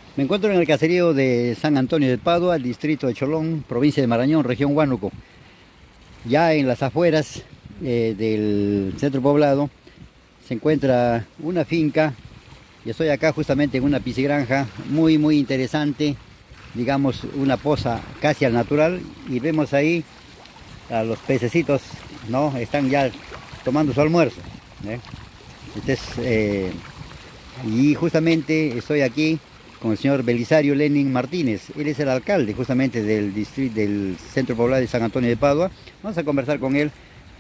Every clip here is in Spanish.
Me encuentro en el caserío de San Antonio de Padua, distrito de Cholón, provincia de Marañón, región Huánuco. Ya en las afueras del centro poblado se encuentra una finca y estoy acá justamente en una piscigranja muy interesante, digamos una poza casi al natural, y vemos ahí a los pececitos, ¿no? Están ya tomando su almuerzo, ¿eh? Y justamente estoy aquí con el señor Belisario Lenin Martínez. Él es el alcalde justamente del distrito del centro poblado de San Antonio de Padua. Vamos a conversar con él.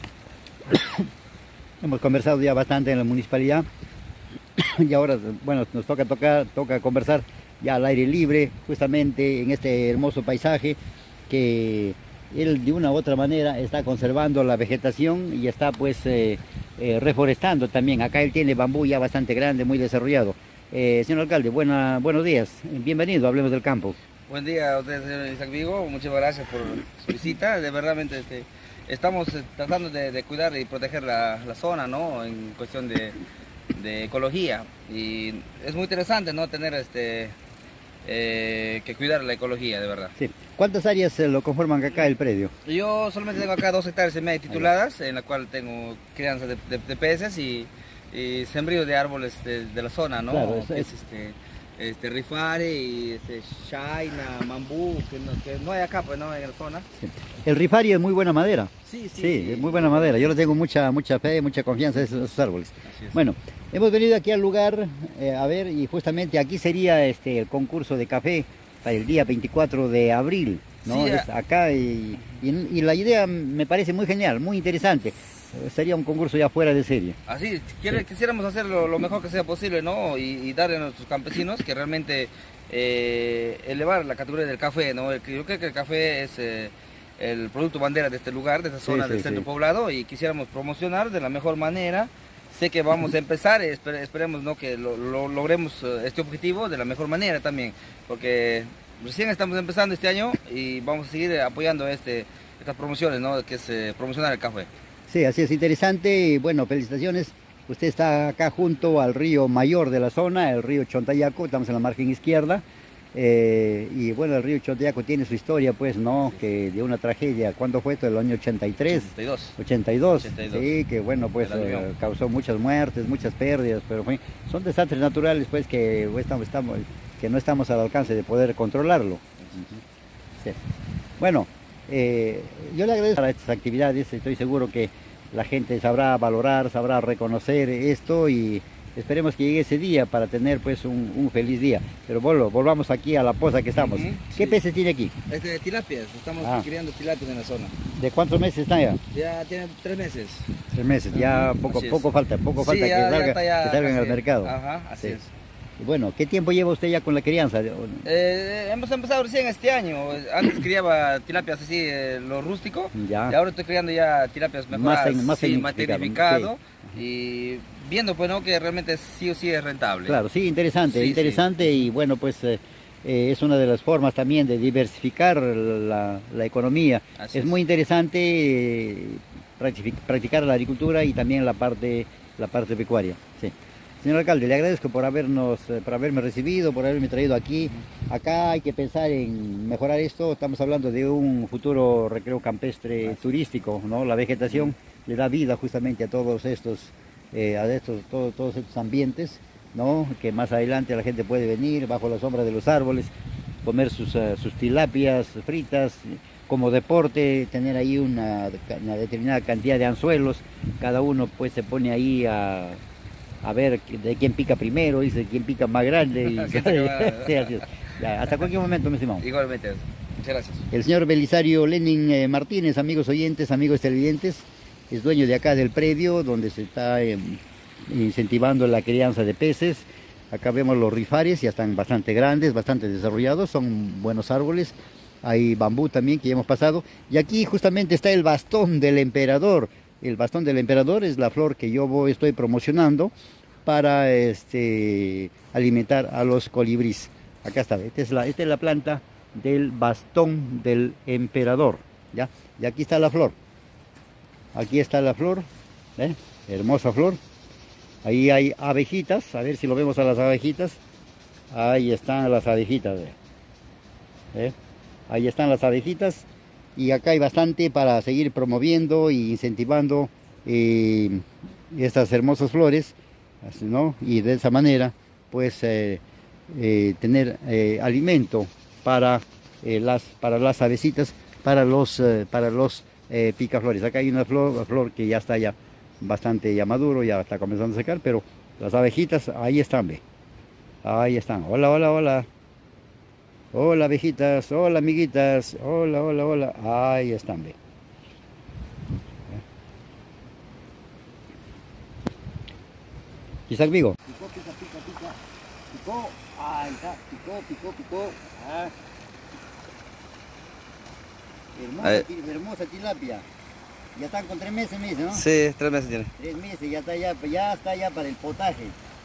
Hemos conversado ya bastante en la municipalidad y ahora, bueno, nos toca conversar ya al aire libre, justamente en este hermoso paisaje que él de una u otra manera está conservando la vegetación y está pues reforestando también. Acá él tiene bambú ya bastante grande, muy desarrollado. Señor alcalde, buenos días, bienvenido, hablemos del campo. Buen día a usted, señor Isaac Vigo, muchas gracias por su visita. De verdad, estamos tratando de cuidar y proteger la zona, ¿no? En cuestión de ecología. Y es muy interesante, ¿no? Tener que cuidar la ecología, de verdad. Sí. ¿Cuántas áreas lo conforman acá el predio? Yo solamente tengo acá 2,5 hectáreas tituladas, en la cual tengo crianza de peces y sembrío de árboles de la zona, ¿no? Claro, que es rifare y shaina, mambú, que no hay acá, pues, ¿no? En la zona. Sí. El rifario es muy buena madera. Sí. Es muy buena madera. Yo le tengo mucha fe, mucha confianza en esos árboles. Bueno, hemos venido aquí al lugar a ver, y justamente aquí sería el concurso de café para el día 24 de abril, ¿no? Sí, es acá y la idea me parece muy genial, muy interesante. Sería un concurso ya fuera de serie. Así, quisiéramos hacer lo mejor que sea posible, ¿no? Y darle a nuestros campesinos que realmente elevar la categoría del café, ¿no? Yo creo que el café es el producto bandera de este lugar, de esta zona del centro poblado, y quisiéramos promocionar de la mejor manera. Sé que vamos a empezar, esperemos, ¿no? Que lo logremos este objetivo de la mejor manera también, porque recién estamos empezando este año y vamos a seguir apoyando estas promociones, ¿no? Que es promocionar el café. Sí, así es, interesante. Bueno, felicitaciones. Usted está acá junto al río mayor de la zona, el río Chontayaco, estamos en la margen izquierda. Y bueno, el río Chontayaco tiene su historia, pues, ¿no? Que de una tragedia, ¿cuándo fue esto? ¿El año 83? 82. Sí, que bueno, pues causó muchas muertes, muchas pérdidas, pero son desastres naturales, pues, que no estamos al alcance de poder controlarlo. Sí. Bueno, yo le agradezco a estas actividades, estoy seguro que la gente sabrá valorar, sabrá reconocer esto y esperemos que llegue ese día para tener pues un feliz día. Pero volvamos aquí a la poza que estamos. ¿Qué peces tiene aquí? Tilapias, estamos criando tilapias en la zona. ¿De cuántos meses están ya? Ya tiene 3 meses. 3 meses, ya poco falta que salgan al mercado. Ajá, así es. Y bueno, ¿qué tiempo lleva usted ya con la crianza? Hemos empezado recién este año. Antes criaba tilapias así, lo rústico. Ya. Y ahora estoy criando ya tilapias mejoradas, más tecnificado. Sí. Y viendo pues, ¿no? Que realmente sí o sí es rentable. Claro, sí, interesante. Y bueno, pues es una de las formas también de diversificar la economía. Es muy interesante practicar la agricultura y también la parte pecuaria. Sí. Señor alcalde, le agradezco por haberme recibido, por haberme traído aquí. Acá hay que pensar en mejorar esto. Estamos hablando de un futuro recreo campestre turístico, ¿no? La vegetación le da vida justamente a todos estos ambientes, ¿no? Que más adelante la gente puede venir bajo la sombra de los árboles, comer sus tilapias fritas, como deporte, tener ahí una determinada cantidad de anzuelos. Cada uno pues se pone ahí a ver de quién pica primero, dice quién pica más grande. Sí, así es. Ya, hasta cualquier momento, mi estimado. Igualmente, muchas gracias. El señor Belisario Lenin Martínez, amigos oyentes, amigos televidentes, es dueño de acá del predio donde se está incentivando la crianza de peces. Acá vemos los rifares, ya están bastante grandes, bastante desarrollados, son buenos árboles. Hay bambú también que ya hemos pasado. Y aquí justamente está el bastón del emperador. El bastón del emperador es la flor que yo estoy promocionando para alimentar a los colibríes. Acá está, esta es la planta del bastón del emperador, ¿ya? Y aquí está la flor. Aquí está la flor, ¿eh? Hermosa flor. Ahí hay abejitas, a ver si lo vemos a las abejitas. Ahí están las abejitas, ve. Ahí están las abejitas. Y acá hay bastante para seguir promoviendo e incentivando estas hermosas flores, ¿no? Y de esa manera, pues, tener alimento para las abecitas, para los picaflores. Acá hay una flor que ya está ya bastante ya maduro, ya está comenzando a secar, pero las abejitas ahí están, ve. Ahí están. Hola, hola, hola. Hola, abejitas. Hola, amiguitas. Hola, hola, hola. Ahí están, ve. Isaac Vigo. Picó, pica, pica, pica. Picó. Ahí está. Picó, picó, picó. Ah. Hermosa tilapia. Ya están con 3 meses, me dice, ¿no? Sí, 3 meses tiene. 3 meses, ya está ya para el potaje.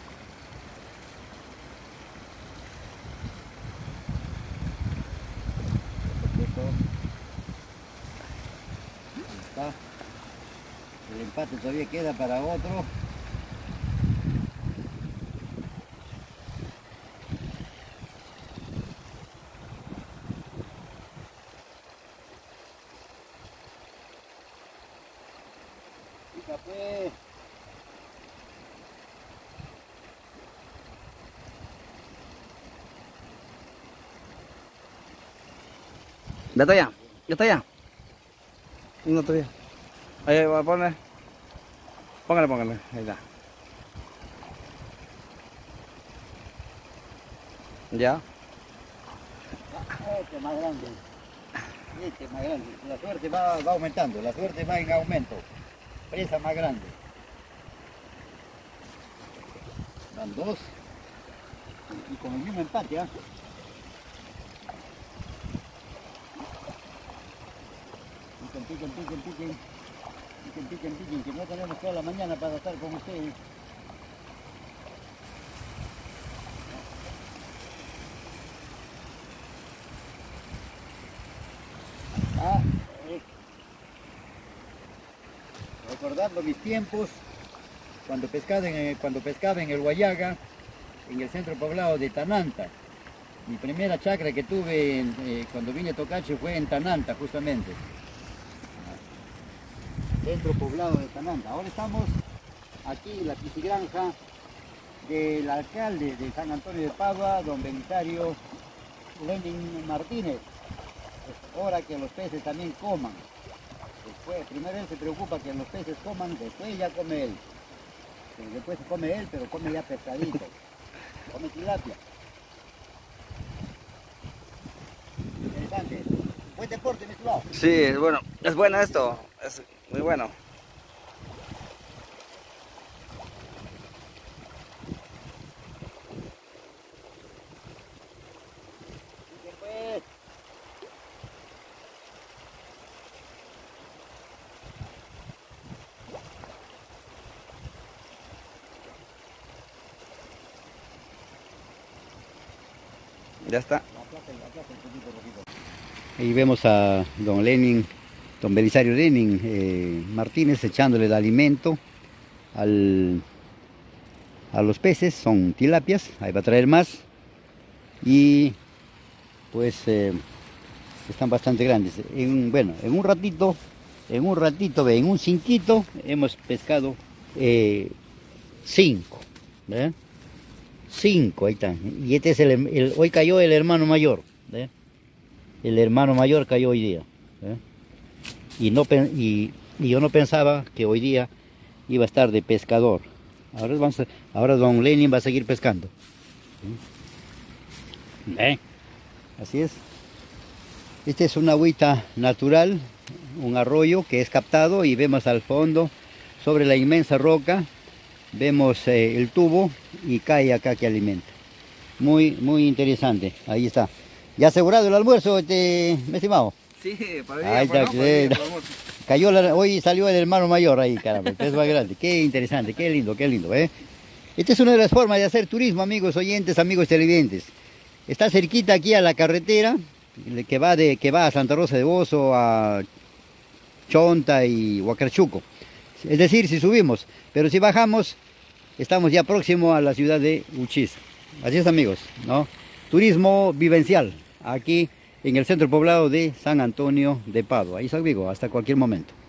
Está. El empate todavía queda para otro. Pica, pues. Ya está ya. Ya está ya. No todavía. Ahí va a poner. Póngale, póngale. Ahí está. Ya. Este más grande. Este más grande. La suerte va aumentando. La suerte va en aumento. Presa más grande. Van 2. Y con el mismo empate, ¿ah? Piquen, piquen, piquen. Piquen, piquen, piquen. Que no tenemos toda la mañana para estar con ustedes. Ah, recordando mis tiempos, cuando pescaba en el Guayaga, en el centro poblado de Tananta. Mi primera chacra que tuve cuando vine a Tocache fue en Tananta, justamente. Centro poblado de Tananta. Ahora estamos aquí en la piscigranja del alcalde de San Antonio de Padua, don Belisario Lenin Martínez. Es hora que los peces también coman. Después, primero él se preocupa que los peces coman, después ya come él. Después se come él, pero come ya pescadito. Come tilapia. Interesante. Buen deporte, mi estimado. Sí, es bueno. Es bueno esto. Es muy bueno. Pues. Ya está. Ahí vemos a don Belisario Lenin Martínez echándole de alimento a los peces, son tilapias, ahí va a traer más y pues están bastante grandes. Bueno, en un ratito, en un cinquito hemos pescado 5, ¿verdad? 5, ahí están. Y este es hoy cayó el hermano mayor, ¿verdad? El hermano mayor cayó hoy día, ¿verdad? Y yo no pensaba que hoy día iba a estar de pescador. Ahora don Lenin va a seguir pescando. Así es. Esta es una agüita natural, un arroyo que es captado y vemos al fondo, sobre la inmensa roca, vemos el tubo y cae acá que alimenta. Muy, muy interesante. Ahí está. ¿Ya asegurado el almuerzo, mi estimado? Sí, para el Ahí está, cayó hoy salió el hermano mayor ahí, caramba, el pez más grande. Qué interesante, qué lindo, ¿eh? Esta es una de las formas de hacer turismo, amigos oyentes, amigos televidentes. Está cerquita aquí a la carretera que va a Santa Rosa de Bozo, a Chonta y Huacrachuco. Es decir, si subimos, pero si bajamos, estamos ya próximo a la ciudad de Uchis. Así es, amigos, ¿no? Turismo vivencial, aquí en el centro poblado de San Antonio de Padua. Ahí salgo hasta cualquier momento.